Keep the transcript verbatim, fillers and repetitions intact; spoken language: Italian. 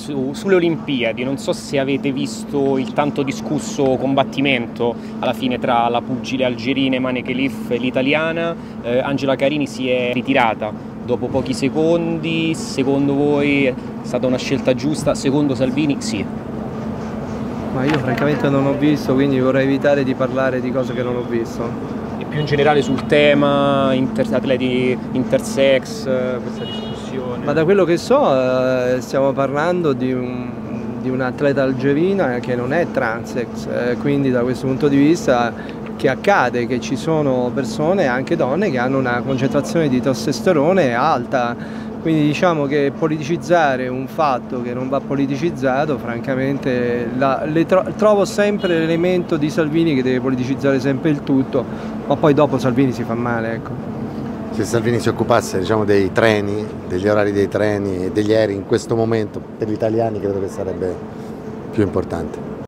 su, sulle Olimpiadi, non so se avete visto il tanto discusso combattimento alla fine tra la pugile algerina Emane Khelif e l'italiana. eh, Angela Carini si è ritirata dopo pochi secondi. Secondo voi è stata una scelta giusta? Secondo Salvini sì. Ma io francamente non ho visto, quindi vorrei evitare di parlare di cose che non ho visto. E più in generale sul tema inter atleti intersex, questa discussione? Ma da quello che so eh, stiamo parlando di un, di un'atleta algerina che non è transex, eh, quindi da questo punto di vista che accade che ci sono persone, anche donne, che hanno una concentrazione di testosterone alta. Quindi diciamo che politicizzare un fatto che non va politicizzato, francamente la, le tro trovo sempre l'elemento di Salvini che deve politicizzare sempre il tutto, ma poi dopo Salvini si fa male, ecco. Se Salvini si occupasse, diciamo, dei treni, degli orari dei treni e degli aerei in questo momento per gli italiani, credo che sarebbe più importante.